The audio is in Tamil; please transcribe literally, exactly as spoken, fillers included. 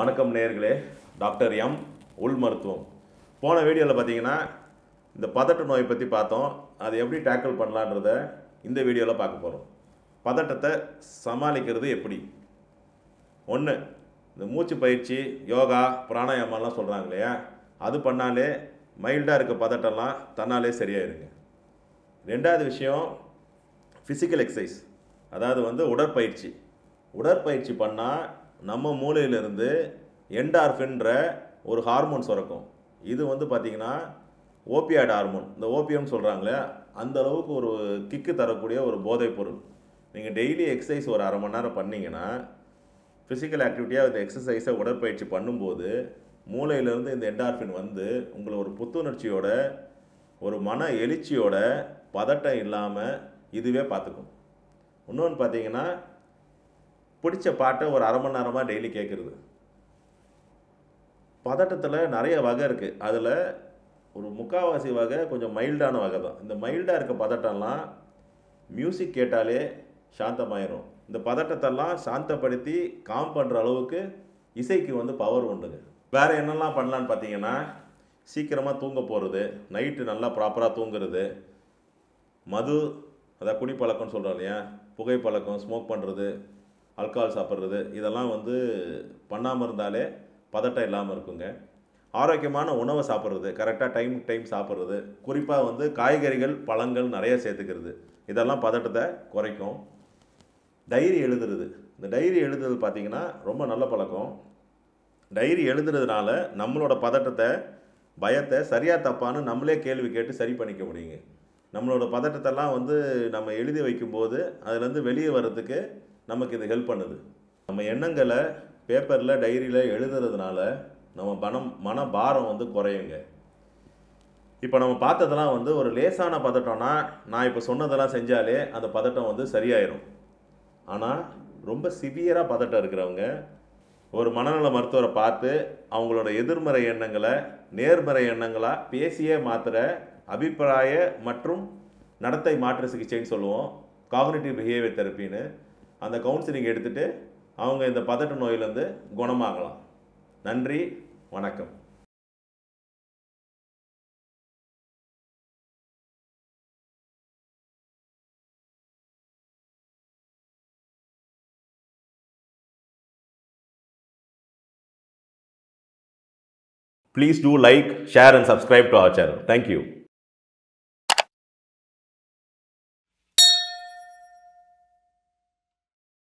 வணக்கம் நேயர்களே. டாக்டர் எம் உள் மருத்துவம். போன வீடியோவில் பார்த்தீங்கன்னா இந்த பதட்ட நோயை பற்றி பார்த்தோம். அதை எப்படி டேக்கிள் பண்ணலான்றத இந்த வீடியோவில் பார்க்க போகிறோம். பதட்டத்தை சமாளிக்கிறது எப்படி? ஒன்று, இந்த மூச்சு பயிற்சி, யோகா, பிராணாயாமம்லாம் சொல்கிறாங்க இல்லையா, அது பண்ணாலே மைல்டாக இருக்க பதட்டம்லாம் தன்னாலே சரியாயிருங்க. ரெண்டாவது விஷயம் ஃபிசிக்கல் எக்ஸசைஸ், அதாவது வந்து உடற்பயிற்சி. உடற்பயிற்சி பண்ணால் நம்ம மூளையிலிருந்து என்டார்ஃபின்ற ஒரு ஹார்மோன் சுரக்கும். இது வந்து பார்த்திங்கன்னா ஓபியாய்டு ஹார்மோன், இந்த ஓபியம் சொல்கிறாங்களே, அந்த அளவுக்கு ஒரு கிக்கு தரக்கூடிய ஒரு போதைப் பொருள். நீங்கள் டெய்லி எக்ஸசைஸ் ஒரு அரை மணி நேரம் பண்ணிங்கன்னா, ஃபிசிக்கல் ஆக்டிவிட்டியாக இந்த எக்ஸசைஸை உடற்பயிற்சி பண்ணும்போது மூளையிலேருந்து இந்த என்டார்ஃபின் வந்து உங்களை ஒரு புத்துணர்ச்சியோட, ஒரு மன எழுச்சியோட, பதட்டம் இல்லாமல் இதுவே பார்த்துக்கும். இன்னொன்று பார்த்தீங்கன்னா, பிடிச்ச பாட்டை ஒரு அரை மணி நேரமாக டெய்லி கேட்குறது. பதட்டத்தில் நிறைய வகை இருக்குது. அதில் ஒரு முக்கால்வாசி வகை கொஞ்சம் மைல்டான வகை தான். இந்த மைல்டாக இருக்க பதட்டம்லாம் மியூசிக் கேட்டாலே சாந்தமாயிரும். இந்த பதட்டத்தெல்லாம் சாந்தப்படுத்தி காம் பண்ணுற அளவுக்கு இசைக்கு வந்து பவர் உண்டுங்க. வேறு என்னெல்லாம் பண்ணலான்னு பார்த்தீங்கன்னா, சீக்கிரமாக தூங்க போகிறது, நைட்டு நல்லா ப்ராப்பராக தூங்குறது, மது, அதாவது குடிப்பழக்கம்னு சொல்கிறோம் இல்லையா, புகைப்பழக்கம், ஸ்மோக் பண்ணுறது, ஆல்கஹால் சாப்பிட்றது, இதெல்லாம் வந்து பண்ணாமல் இருந்தாலே பதட்டம் இல்லாமல் இருக்குங்க. ஆரோக்கியமான உணவை சாப்பிட்றது, கரெக்டாக டைம் டைம் சாப்பிட்றது, குறிப்பாக வந்து காய்கறிகள், பழங்கள் நிறைய சேர்த்துக்கிறது, இதெல்லாம் பதட்டத்தை குறைக்கும். டைரி எழுதுறது, இந்த டைரி எழுதுறது பார்த்திங்கன்னா ரொம்ப நல்ல பழக்கம். டைரி எழுதுறதுனால நம்மளோட பதட்டத்தை, பயத்தை சரியாக தப்பான்னு நம்மளே கேள்வி கேட்டு சரி பண்ணிக்க முடியுங்க. நம்மளோட பதட்டத்தெல்லாம் வந்து நம்ம எழுதி வைக்கும்போது அதுலேருந்து வெளியே வர்றதுக்கு நமக்கு இது ஹெல்ப் பண்ணுது. நம்ம எண்ணங்களை பேப்பரில், டைரியில் எழுதுறதுனால நம்ம மனம் மன பாரம் வந்து குறையுங்க. இப்போ நம்ம பார்த்ததெல்லாம் வந்து ஒரு லேசான பதட்டம்னா, நான் இப்போ சொன்னதெல்லாம் செஞ்சாலே அந்த பதட்டம் வந்து சரியாயிடும். ஆனால் ரொம்ப சிவியராக பதட்டம் இருக்கிறவங்க ஒரு மனநல மருத்துவரை பார்த்து அவங்களோட எதிர்மறை எண்ணங்களை நேர்மறை எண்ணங்களாக பேசியே மாற்றுற அபிப்பிராய மற்றும் நடத்தை மாற்று சிகிச்சைன்னு சொல்லுவோம், காக்னிட்டிவ் பிஹேவியர் தெரப்பின்னு. அந்த கவுன்சிலிங் எடுத்துகிட்டு அவங்க இந்த பதட்ட நோயிலேருந்து குணமாகலாம். நன்றி, வணக்கம். Please do like, share and subscribe to our channel. Thank you.